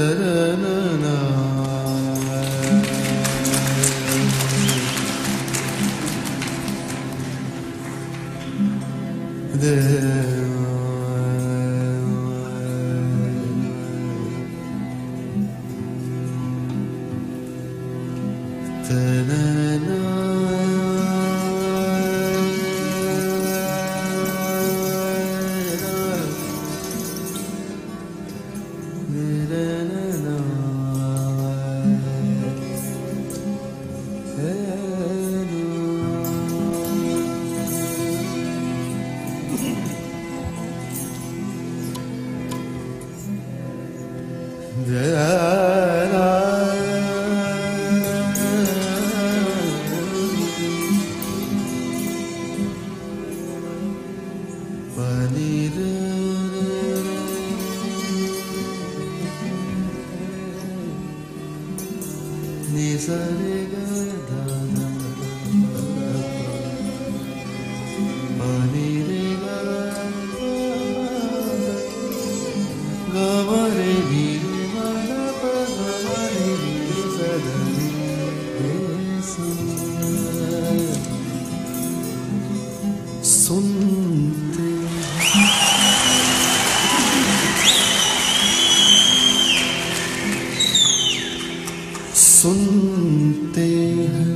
सुनते हैं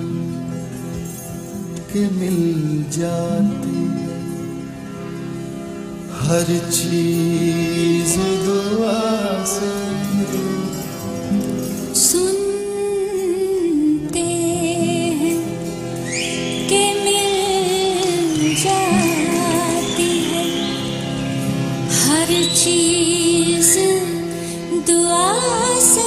कि मिल जाती हर चीज दुआ से। सुनते हैं कि मिल जाती है हर चीज दुआ से।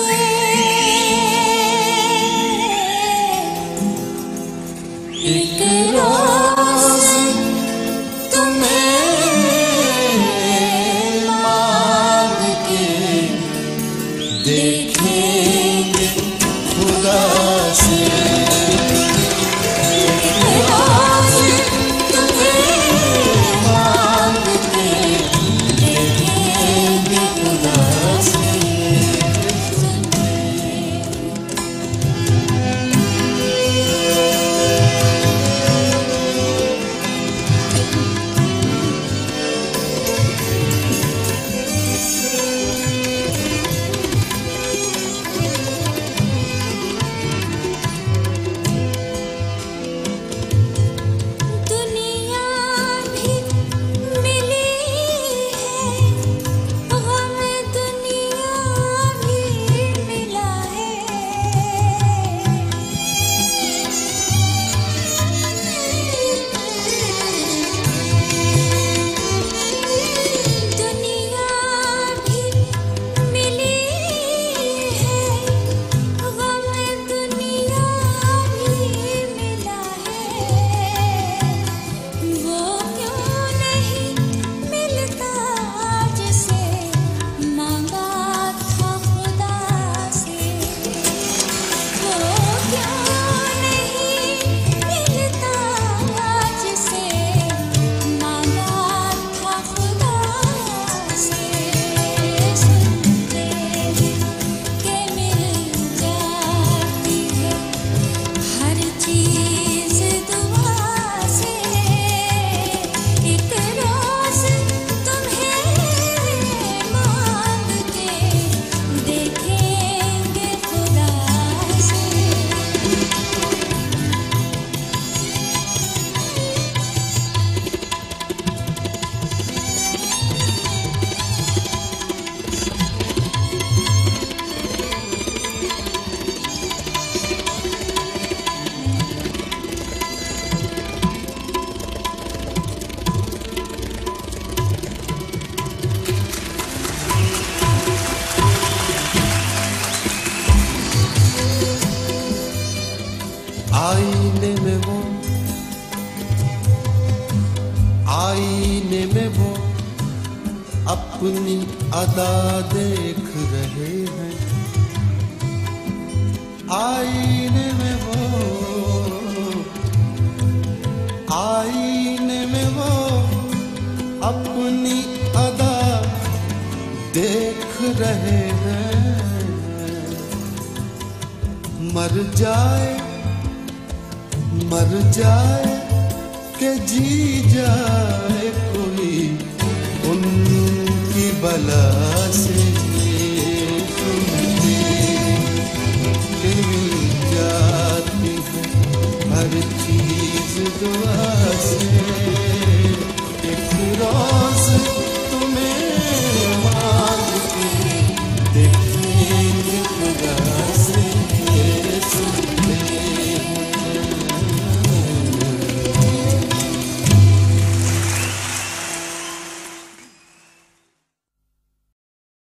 एक रोज तुम्हें मांग के देखेंगे खुदा से। एक रोज तुम्हें मांग के देखेंगे खुदा से। आईने में वो अपनी अदा देख रहे हैं। आईने में वो अपनी अदा देख रहे हैं। मर जाए के जी जाए कोई उनकी बला से।